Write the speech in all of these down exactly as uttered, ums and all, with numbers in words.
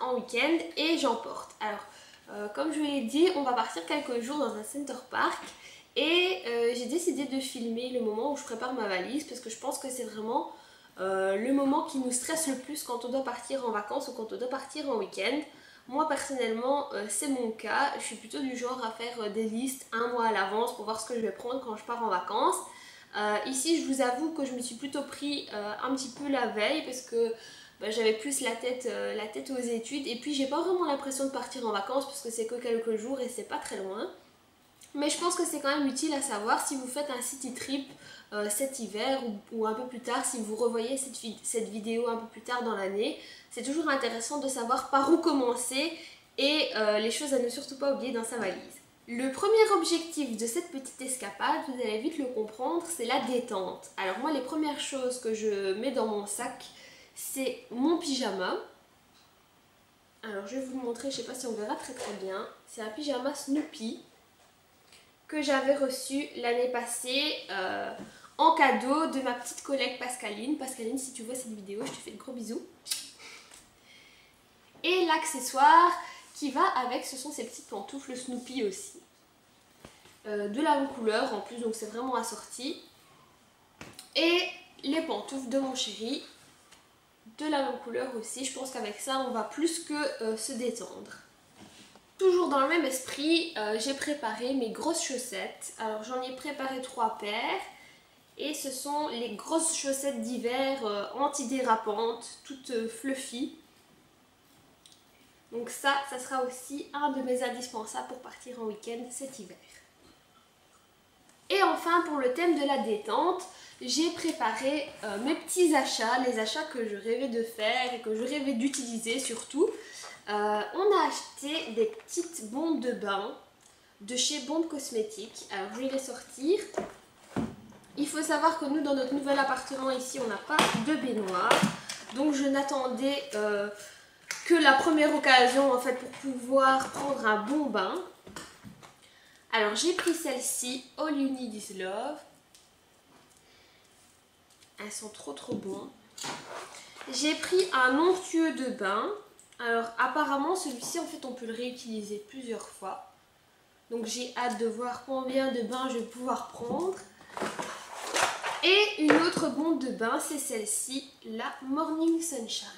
en week-end et j'emporte. Alors, euh, comme je vous l'ai dit, on va partir quelques jours dans un center park et euh, j'ai décidé de filmer le moment où je prépare ma valise parce que je pense que c'est vraiment euh, le moment qui nous stresse le plus quand on doit partir en vacances ou quand on doit partir en week-end. Moi personnellement, euh, c'est mon cas. Je suis plutôt du genre à faire euh, des listes un mois à l'avance pour voir ce que je vais prendre quand je pars en vacances. Euh, ici, je vous avoue que je me suis plutôt pris euh, un petit peu la veille parce que bah, j'avais plus la tête, euh, la tête aux études et puis j'ai pas vraiment l'impression de partir en vacances parce que c'est que quelques jours et c'est pas très loin. Mais je pense que c'est quand même utile à savoir si vous faites un city trip euh, cet hiver ou, ou un peu plus tard, si vous revoyez cette, cette vidéo un peu plus tard dans l'année. C'est toujours intéressant de savoir par où commencer et euh, les choses à ne surtout pas oublier dans sa valise. Le premier objectif de cette petite escapade, vous allez vite le comprendre, c'est la détente. Alors moi, les premières choses que je mets dans mon sac, c'est mon pyjama. Alors je vais vous le montrer, je ne sais pas si on verra très très bien. C'est un pyjama Snoopy que j'avais reçu l'année passée euh, en cadeau de ma petite collègue Pascaline. Pascaline, si tu vois cette vidéo, je te fais de gros bisous. Et l'accessoire qui va avec, ce sont ces petites pantoufles Snoopy aussi. Euh, de la même couleur en plus, donc c'est vraiment assorti. Et les pantoufles de mon chéri, de la même couleur aussi. Je pense qu'avec ça, on va plus que euh, se détendre. Toujours dans le même esprit, euh, j'ai préparé mes grosses chaussettes. Alors j'en ai préparé trois paires. Et ce sont les grosses chaussettes d'hiver euh, antidérapantes, toutes euh, fluffy. Donc ça, ça sera aussi un de mes indispensables pour partir en week-end cet hiver. Et enfin, pour le thème de la détente, j'ai préparé euh, mes petits achats, les achats que je rêvais de faire et que je rêvais d'utiliser surtout. Euh, on a acheté des petites bombes de bain de chez Bombes Cosmétiques. Alors je vais les sortir. Il faut savoir que nous, dans notre nouvel appartement ici, on n'a pas de baignoire. Donc je n'attendais euh, que la première occasion en fait pour pouvoir prendre un bon bain. Alors j'ai pris celle-ci, All You Need Is Love. Elles sont trop trop bonnes. J'ai pris un onctueux de bain. Alors apparemment celui-ci en fait on peut le réutiliser plusieurs fois. Donc j'ai hâte de voir combien de bains je vais pouvoir prendre. Et une autre bombe de bain, c'est celle-ci, la Morning Sunshine.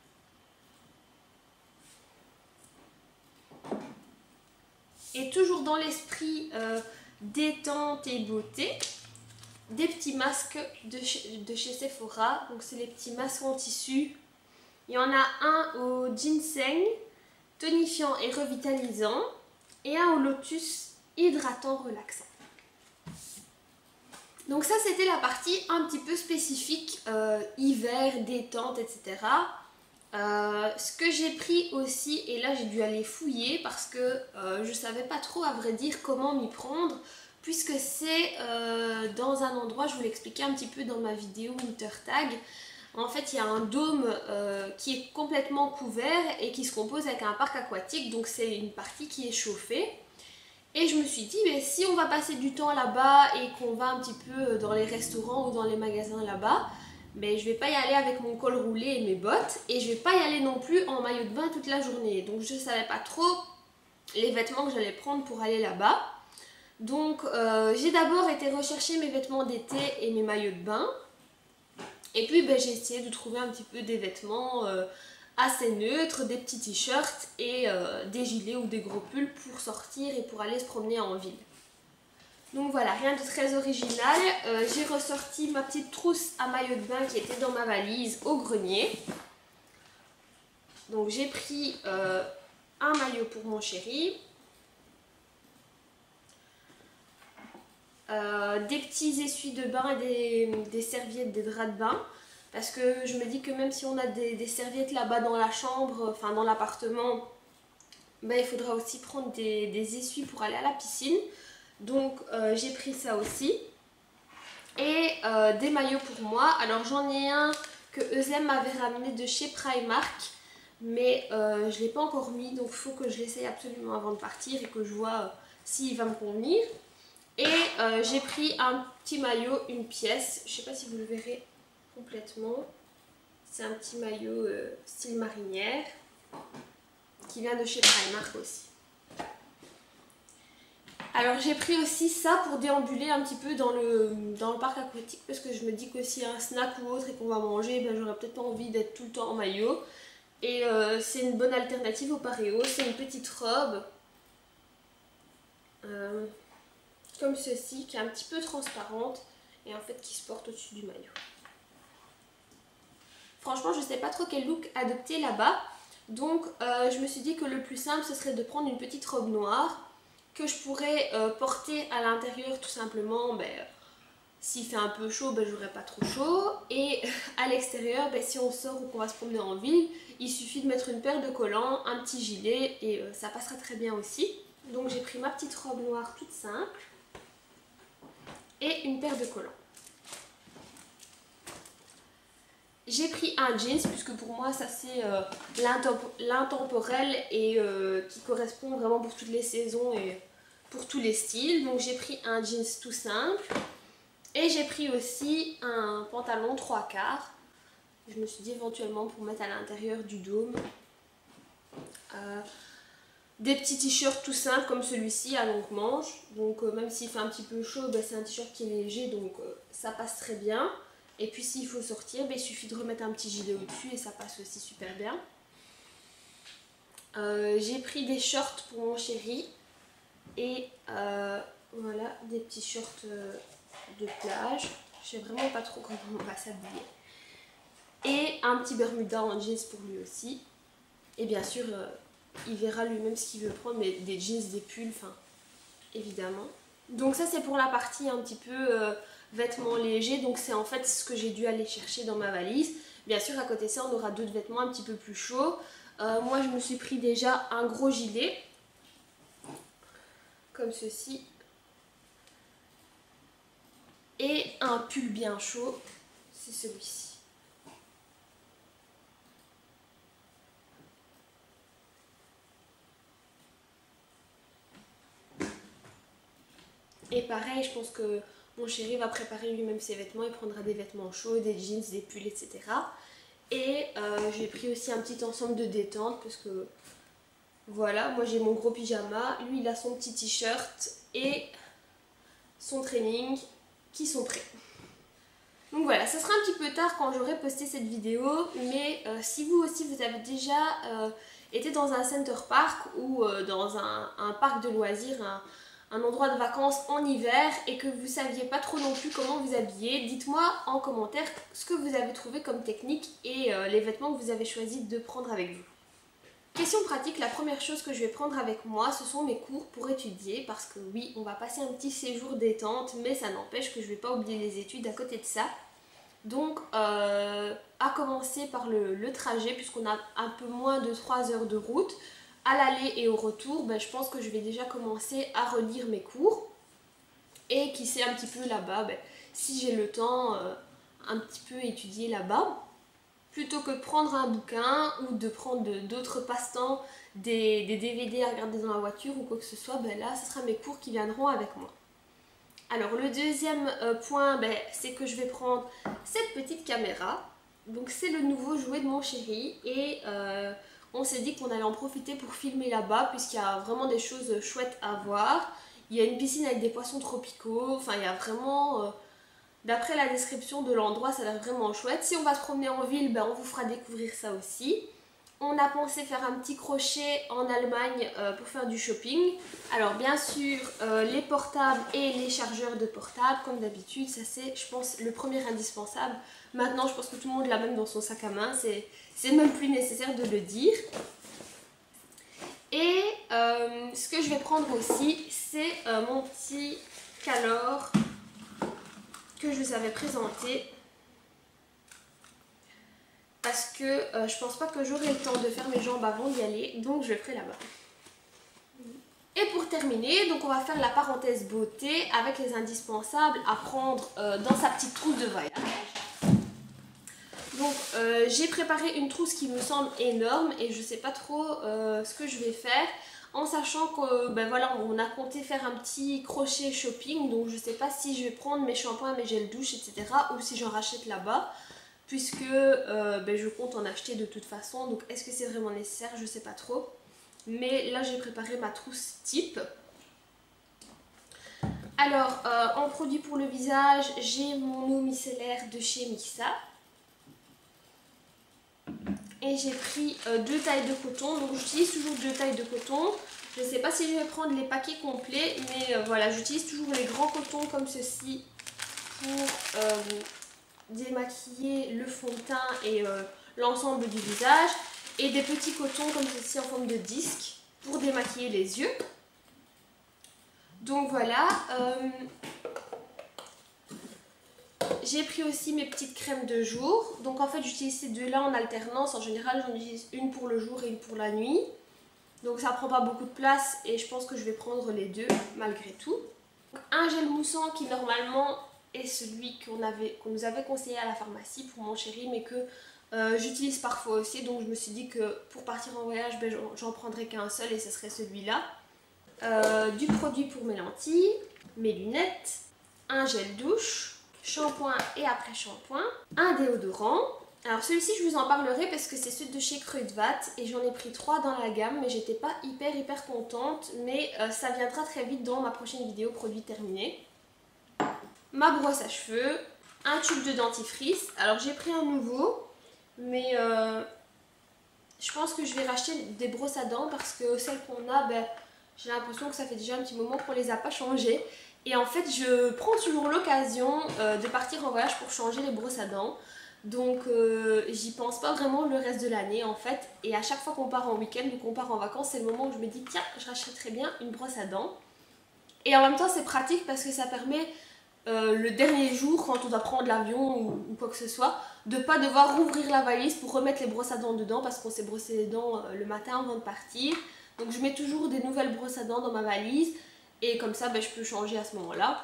Et toujours dans l'esprit euh, détente et beauté, des petits masques de chez, de chez Sephora. Donc c'est les petits masques en tissu. Il y en a un au ginseng, tonifiant et revitalisant. Et un au lotus, hydratant, relaxant. Donc ça c'était la partie un petit peu spécifique, euh, hiver, détente, et cetera. Euh, ce que j'ai pris aussi, et là j'ai dû aller fouiller parce que euh, je savais pas trop à vrai dire comment m'y prendre, puisque c'est euh, dans un endroit, je vous l'expliquais un petit peu dans ma vidéo Winter Tag. En fait il y a un dôme euh, qui est complètement couvert et qui se compose avec un parc aquatique, donc c'est une partie qui est chauffée. Et je me suis dit, mais si on va passer du temps là-bas et qu'on va un petit peu dans les restaurants ou dans les magasins là-bas, mais je vais pas y aller avec mon col roulé et mes bottes. Et je vais pas y aller non plus en maillot de bain toute la journée. Donc je savais pas trop les vêtements que j'allais prendre pour aller là-bas. Donc euh, j'ai d'abord été rechercher mes vêtements d'été et mes maillots de bain. Et puis ben, j'ai essayé de trouver un petit peu des vêtements euh, assez neutres, des petits t-shirts et euh, des gilets ou des gros pulls pour sortir et pour aller se promener en ville. Donc voilà, rien de très original. Euh, j'ai ressorti ma petite trousse à maillot de bain qui était dans ma valise au grenier. Donc j'ai pris euh, un maillot pour mon chéri. Euh, des petits essuies de bain et des, des serviettes, des draps de bain. Parce que je me dis que même si on a des, des serviettes là-bas dans la chambre, enfin dans l'appartement, ben, il faudra aussi prendre des, des essuies pour aller à la piscine. Donc euh, j'ai pris ça aussi. Et euh, des maillots pour moi. Alors j'en ai un que Eusem m'avait ramené de chez Primark. Mais euh, je ne l'ai pas encore mis. Donc il faut que je l'essaye absolument avant de partir et que je vois euh, s'il va me convenir. Et euh, j'ai pris un petit maillot, une pièce. Je ne sais pas si vous le verrez complètement. C'est un petit maillot euh, style marinière. qui vient de chez Primark aussi. Alors j'ai pris aussi ça pour déambuler un petit peu dans le, dans le parc aquatique parce que je me dis que s'il y a un snack ou autre et qu'on va manger, ben, j'aurais peut-être pas envie d'être tout le temps en maillot. Et euh, c'est une bonne alternative au paréo. C'est une petite robe euh, comme ceci qui est un petit peu transparente et en fait qui se porte au-dessus du maillot. Franchement je sais pas trop quel look adopter là-bas. Donc euh, je me suis dit que le plus simple ce serait de prendre une petite robe noire que je pourrais euh, porter à l'intérieur tout simplement, ben, s'il fait un peu chaud, ben, j'aurai pas trop chaud. Et à l'extérieur, ben, si on sort ou qu'on va se promener en ville, il suffit de mettre une paire de collants, un petit gilet et euh, ça passera très bien aussi. Donc j'ai pris ma petite robe noire toute simple et une paire de collants. J'ai pris un jeans puisque pour moi ça c'est euh, l'intemporel et euh, qui correspond vraiment pour toutes les saisons et pour tous les styles. Donc j'ai pris un jeans tout simple et j'ai pris aussi un pantalon trois quarts. Je me suis dit éventuellement pour mettre à l'intérieur du dôme. Euh, des petits t-shirts tout simples comme celui-ci à longue manche. Donc euh, même s'il fait un petit peu chaud, ben, c'est un t-shirt qui est léger donc euh, ça passe très bien. Et puis s'il faut sortir, ben, il suffit de remettre un petit gilet au-dessus et ça passe aussi super bien. Euh, j'ai pris des shorts pour mon chéri. Et euh, voilà, des petits shorts euh, de plage. Je sais vraiment pas trop comment on va s'habiller. Et un petit bermuda en jeans pour lui aussi. Et bien sûr, euh, il verra lui-même ce qu'il veut prendre, mais des jeans, des pulls, enfin, évidemment. Donc ça c'est pour la partie un petit peu euh, vêtements légers, donc c'est en fait ce que j'ai dû aller chercher dans ma valise. Bien sûr à côté de ça on aura d'autres vêtements un petit peu plus chauds. Euh, moi je me suis pris déjà un gros gilet, comme ceci. Et un pull bien chaud, c'est celui-ci. Et pareil, je pense que mon chéri va préparer lui-même ses vêtements, il prendra des vêtements chauds, des jeans, des pulls, et cetera. Et euh, j'ai pris aussi un petit ensemble de détente parce que voilà, moi j'ai mon gros pyjama, lui il a son petit t-shirt et son training qui sont prêts. Donc voilà, ça sera un petit peu tard quand j'aurai posté cette vidéo, mais euh, si vous aussi vous avez déjà euh, été dans un center park ou euh, dans un, un parc de loisirs, un, un endroit de vacances en hiver et que vous ne saviez pas trop non plus comment vous habiller, dites-moi en commentaire ce que vous avez trouvé comme technique et euh, les vêtements que vous avez choisi de prendre avec vous. Question pratique, la première chose que je vais prendre avec moi, ce sont mes cours pour étudier parce que oui, on va passer un petit séjour détente, mais ça n'empêche que je ne vais pas oublier les études à côté de ça. Donc, euh, à commencer par le, le trajet, puisqu'on a un peu moins de trois heures de route, à l'aller et au retour, ben, je pense que je vais déjà commencer à relire mes cours. Et qui sait un petit peu là-bas, ben, si j'ai le temps, euh, un petit peu étudier là-bas. Plutôt que de prendre un bouquin ou de prendre d'autres passe-temps, des, des D V D à regarder dans la voiture ou quoi que ce soit, ben là, ce sera mes cours qui viendront avec moi. Alors le deuxième euh, point, ben, c'est que je vais prendre cette petite caméra. Donc c'est le nouveau jouet de mon chéri et euh, on s'est dit qu'on allait en profiter pour filmer là-bas puisqu'il y a vraiment des choses chouettes à voir. Il y a une piscine avec des poissons tropicaux, enfin il y a vraiment... Euh, D'après la description de l'endroit, ça a l'air vraiment chouette. Si on va se promener en ville, ben on vous fera découvrir ça aussi. On a pensé faire un petit crochet en Allemagne euh, pour faire du shopping. Alors bien sûr, euh, les portables et les chargeurs de portables, comme d'habitude, ça c'est, je pense, le premier indispensable. Maintenant, je pense que tout le monde l'a même dans son sac à main, c'est même plus nécessaire de le dire. Et euh, ce que je vais prendre aussi, c'est euh, mon petit Calor que je vous avais présenté parce que euh, je pense pas que j'aurai le temps de faire mes jambes avant d'y aller, donc je le ferai là-bas. Et pour terminer, donc on va faire la parenthèse beauté avec les indispensables à prendre euh, dans sa petite trousse de voyage. Donc euh, j'ai préparé une trousse qui me semble énorme et je sais pas trop euh, ce que je vais faire. En sachant que ben voilà, on a compté faire un petit crochet shopping, donc je sais pas si je vais prendre mes shampoings, mes gels douche, et cetera ou si j'en rachète là-bas, puisque euh, ben je compte en acheter de toute façon, donc est-ce que c'est vraiment nécessaire, je sais pas trop. mais là j'ai préparé ma trousse type. Alors euh, en produit pour le visage, j'ai mon eau micellaire de chez Mixa. Et j'ai pris euh, deux tailles de coton, donc j'utilise toujours deux tailles de coton. Je ne sais pas si je vais prendre les paquets complets, mais euh, voilà, j'utilise toujours les grands cotons comme ceci pour euh, démaquiller le fond de teint et euh, l'ensemble du visage. Et des petits cotons comme ceci en forme de disque pour démaquiller les yeux. Donc voilà. Euh, J'ai pris aussi mes petites crèmes de jour. Donc en fait j'utilise ces deux là en alternance. En général j'en utilise une pour le jour et une pour la nuit. Donc ça prend pas beaucoup de place et je pense que je vais prendre les deux malgré tout. Donc, un gel moussant qui normalement est celui qu'on avait, qu'on nous avait conseillé à la pharmacie pour mon chéri, mais que euh, j'utilise parfois aussi. Donc je me suis dit que pour partir en voyage, ben, j'en prendrais qu'un seul et ce serait celui-là. Euh, du produit pour mes lentilles, mes lunettes, un gel douche, shampoing et après shampoing, un déodorant. Alors celui-ci je vous en parlerai parce que c'est celui de chez Kruidvat et j'en ai pris trois dans la gamme, mais j'étais pas hyper hyper contente, mais euh, ça viendra très vite dans ma prochaine vidéo produit terminé. Ma brosse à cheveux, un tube de dentifrice. Alors j'ai pris un nouveau, mais euh, je pense que je vais racheter des brosses à dents parce que celles qu'on a, ben, j'ai l'impression que ça fait déjà un petit moment qu'on les a pas changées. Et en fait je prends toujours l'occasion euh, de partir en voyage pour changer les brosses à dents. Donc euh, j'y pense pas vraiment le reste de l'année en fait. Et à chaque fois qu'on part en week-end ou qu'on part en vacances, c'est le moment où je me dis tiens, je rachèterais bien une brosse à dents. Et en même temps c'est pratique parce que ça permet euh, le dernier jour quand on doit prendre l'avion ou, ou quoi que ce soit, de pas devoir rouvrir la valise pour remettre les brosses à dents dedans parce qu'on s'est brossé les dents euh, le matin avant de partir. Donc je mets toujours des nouvelles brosses à dents dans ma valise et comme ça ben, je peux changer à ce moment-là.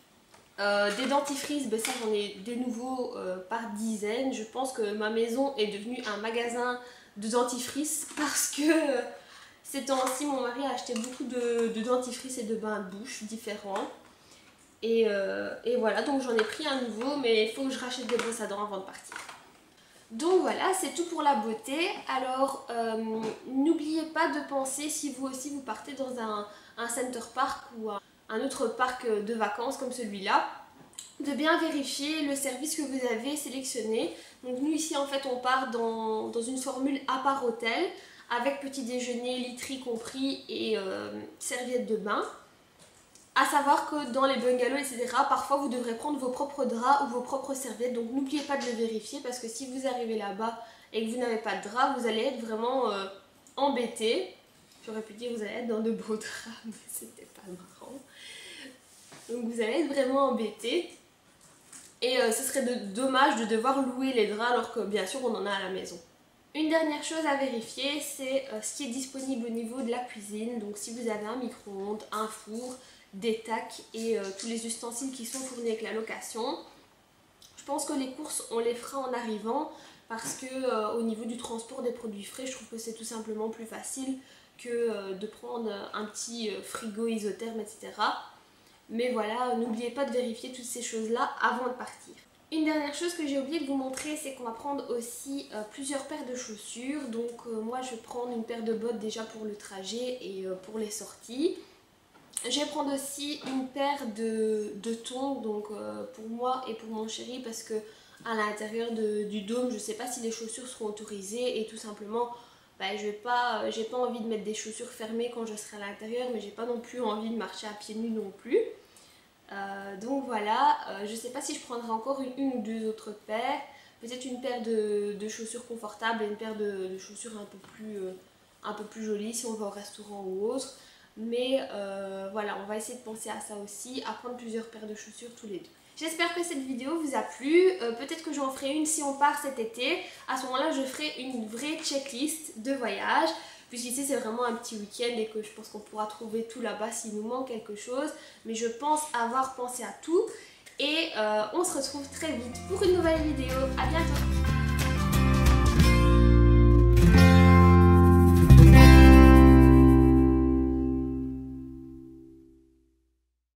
Euh, des dentifrices, ben ça j'en ai des nouveaux euh, par dizaines. Je pense que ma maison est devenue un magasin de dentifrices parce que euh, ces temps-ci mon mari a acheté beaucoup de, de dentifrices et de bains de bouche différents. Et, euh, et voilà, donc j'en ai pris un nouveau, mais il faut que je rachète des brosses à dents avant de partir. Donc voilà, c'est tout pour la beauté. Alors euh, n'oubliez pas de penser, si vous aussi vous partez dans un, un center park ou un un autre parc de vacances comme celui-là, de bien vérifier le service que vous avez sélectionné. Donc nous ici en fait on part dans, dans une formule à part hôtel avec petit déjeuner, literie compris et euh, serviette de bain. À savoir que dans les bungalows et cetera parfois vous devrez prendre vos propres draps ou vos propres serviettes, donc n'oubliez pas de le vérifier parce que si vous arrivez là-bas et que vous n'avez pas de drap, vous allez être vraiment euh, embêté. J'aurais pu dire vous allez être dans de beaux draps, mais c'était pas marrant. Donc vous allez être vraiment embêté. Et euh, ce serait de, dommage de devoir louer les draps alors que bien sûr on en a à la maison. Une dernière chose à vérifier, c'est euh, ce qui est disponible au niveau de la cuisine. Donc si vous avez un micro-ondes, un four, des tacs et euh, tous les ustensiles qui sont fournis avec la location. Je pense que les courses on les fera en arrivant parce que euh, au niveau du transport des produits frais, je trouve que c'est tout simplement plus facile que euh, de prendre un petit euh, frigo isotherme, et cetera. Mais voilà, n'oubliez pas de vérifier toutes ces choses-là avant de partir. Une dernière chose que j'ai oublié de vous montrer, c'est qu'on va prendre aussi euh, plusieurs paires de chaussures. Donc euh, moi je vais prendre une paire de bottes déjà pour le trajet et euh, pour les sorties. Je vais prendre aussi une paire de, de tongs, donc euh, pour moi et pour mon chéri, parce que à l'intérieur du dôme, je ne sais pas si les chaussures seront autorisées et tout simplement, bah, je n'ai pas, j'ai pas envie de mettre des chaussures fermées quand je serai à l'intérieur, mais j'ai pas non plus envie de marcher à pieds nus non plus. Euh, donc voilà, euh, je ne sais pas si je prendrai encore une, une ou deux autres paires, peut-être une paire de, de chaussures confortables et une paire de, de chaussures un peu, plus, euh, un peu plus jolies si on va au restaurant ou autre. Mais euh, voilà, on va essayer de penser à ça aussi, à prendre plusieurs paires de chaussures tous les deux. J'espère que cette vidéo vous a plu, euh, peut-être que j'en ferai une si on part cet été. À ce moment-là, je ferai une vraie checklist de voyage, puisqu'ici c'est vraiment un petit week-end et que je pense qu'on pourra trouver tout là-bas s'il nous manque quelque chose. Mais je pense avoir pensé à tout et euh, on se retrouve très vite pour une nouvelle vidéo. À bientôt!